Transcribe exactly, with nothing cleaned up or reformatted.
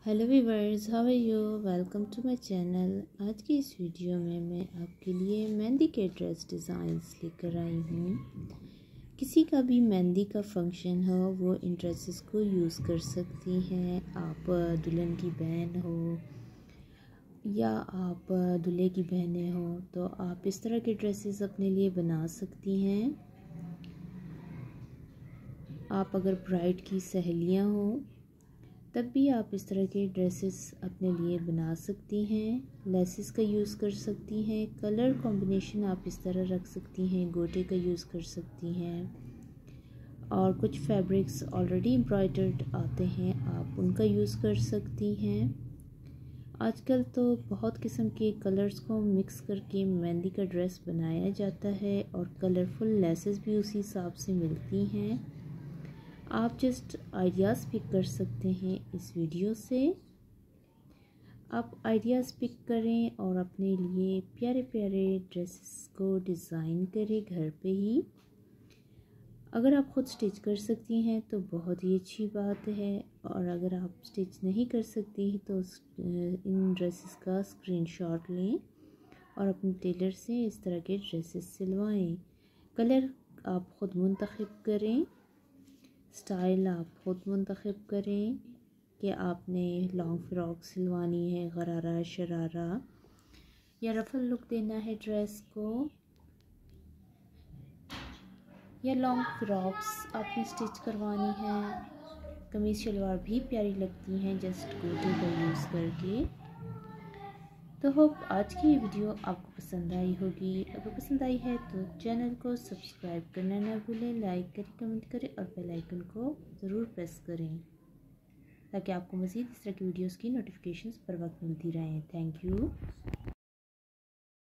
Hello viewers, how are you. Welcome to my channel. आज की इस वीडियो में मैं आपके लिए मेहंदी के ड्रेस डिज़ाइंस लेकर आई हूँ। किसी का भी मेहंदी का फंक्शन हो वो इन ड्रेसेस को यूज़ कर सकती हैं। आप दुल्हन की बहन हो या आप दूल्हे की बहनें हो तो आप इस तरह के ड्रेसेस अपने लिए बना सकती हैं। आप अगर ब्राइड की सहेलियाँ हो तब भी आप इस तरह के ड्रेसेस अपने लिए बना सकती हैं। लेसेस का यूज़ कर सकती हैं। कलर कॉम्बिनेशन आप इस तरह रख सकती हैं। गोटे का यूज़ कर सकती हैं और कुछ फैब्रिक्स ऑलरेडी एम्ब्रॉयडर्ड आते हैं, आप उनका यूज़ कर सकती हैं। आजकल तो बहुत किस्म के कलर्स को मिक्स करके मेहंदी का ड्रेस बनाया जाता है और कलरफुल लेसेस भी उसी हिसाब से मिलती हैं। आप जस्ट आइडियाज़ पिक कर सकते हैं इस वीडियो से। आप आइडियाज़ पिक करें और अपने लिए प्यारे प्यारे ड्रेसेस को डिज़ाइन करें घर पे ही। अगर आप ख़ुद स्टिच कर सकती हैं तो बहुत ही अच्छी बात है, और अगर आप स्टिच नहीं कर सकती तो इन ड्रेसेस का स्क्रीनशॉट लें और अपने टेलर से इस तरह के ड्रेसेस सिलवाएं। कलर आप ख़ुद मुंतखब करें, स्टाइल आप ख़ुद मुंतखब करें कि आपने लॉन्ग फ्रॉक सिलवानी है, गरारा शरारा या रफल लुक देना है ड्रेस को, या लॉन्ग फ्रॉक्स आपने स्टिच करवानी है। कमीज़ शलवार भी प्यारी लगती हैं जस्ट गोटे का यूज़ करके। तो होप आज की ये वीडियो आपको पसंद आई होगी। अगर पसंद आई है तो चैनल को सब्सक्राइब करना ना भूलें, लाइक करें, कमेंट करें और बेल आइकन को ज़रूर प्रेस करें ताकि आपको मज़ीद इस तरह की वीडियोस की नोटिफिकेशंस पर वक्त मिलती रहें। Thank you.